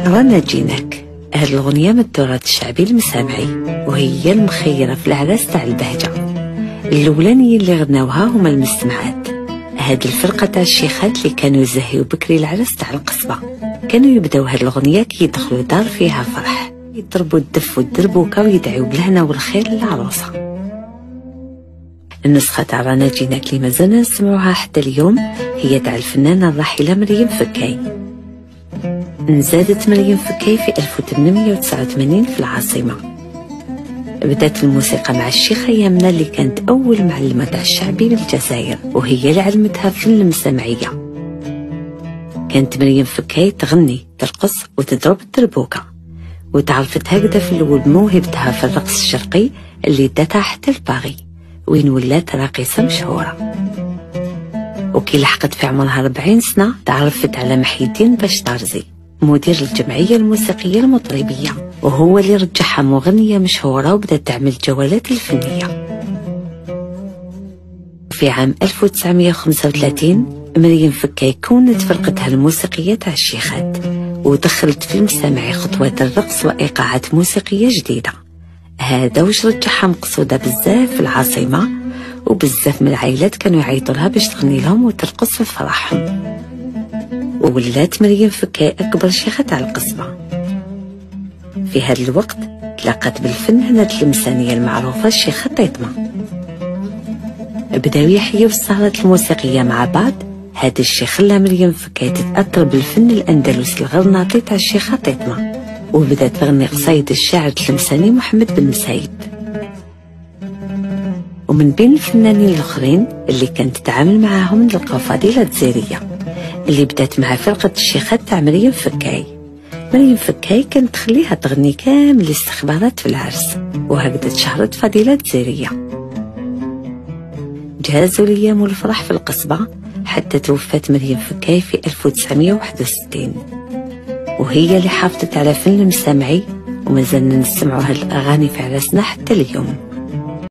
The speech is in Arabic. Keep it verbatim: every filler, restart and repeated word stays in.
رانا جيناك، هاد الأغنية من التراث الشعبي المسامعي، وهي المخيرة في العراس تاع البهجة. الأولانيين اللي غناوها هما المستمعات، هاد الفرقة تاع الشيخات اللي كانوا يزهيو بكري العراس تاع القصبة. كانوا يبداو هاد الأغنية كي يدخلوا دار فيها فرح، يضربوا الدف والدربوكا ويدعيو بالهنا والخير للعروسة. النسخة تاع رانا جيناك اللي مازلنا نسمعوها حتى اليوم هي تاع الفنانة الراحلة مريم فكاي. انزادت مريم فكاي في ألف وثمانمائة وتسعة وثمانين في العاصمة. بدات الموسيقى مع الشيخة يمنى اللي كانت أول معلمة تاع الشعبي بالجزائر، وهي اللي علمتها فن المسامعية. كانت مريم فكاي تغني ترقص وتضرب الدربوكة، وتعرفت هكذا في الأول بموهبتها في الرقص الشرقي اللي داتها حتى لباري وين ولات راقصة مشهورة. وكي لحقت في عمرها أربعين سنة تعرفت على محي الدين باشطارزي مدير الجمعية الموسيقية المطربية، وهو اللي رجعها مغنية مشهورة وبدأت تعمل جولات الفنية. في عام ألف وتسعمائة وخمسة وثلاثين مريم فكاي كونت فرقتها الموسيقية تاع الشيخات، ودخلت في المسامعي خطوات الرقص وإيقاعات موسيقية جديدة. هذا وش رجعها مقصودة بزاف في العاصمة، وبزاف من العائلات كانوا يعيطوا لها باش تغني لهم وترقص في فرحهم. وولات مريم فكاي أكبر شيخة تاع القصبة. في هذا الوقت تلاقت بالفنانة التلمسانية المعروفة الشيخة طيطمة، بداو يحيوا السهرات الموسيقية مع بعض. هذا الشيء خلى مريم فكاي تتأثر بالفن الأندلسي الغرناطي تاع الشيخة طيطمة، وبدات تغني قصايد الشاعر التلمساني محمد بن مسايب. ومن بين الفنانين الآخرين اللي كانت تتعامل معاهم نلقاو فضيلة الجزائرية اللي بدات مع فرقة الشيخات تاع مريم فكاي. مريم فكاي كانت تخليها تغني كامل الاستخبارات في العرس، وهكذا تشهرت فضيلة الجزائرية. جازوا الأيام والفرح في القصبة حتى توفت مريم فكاي في ألف وتسعمائة وواحد وستين، وهي اللي حافظت على فن المسامعي، ومازلنا نسمعوا هاد الأغاني في عرسنا حتى اليوم.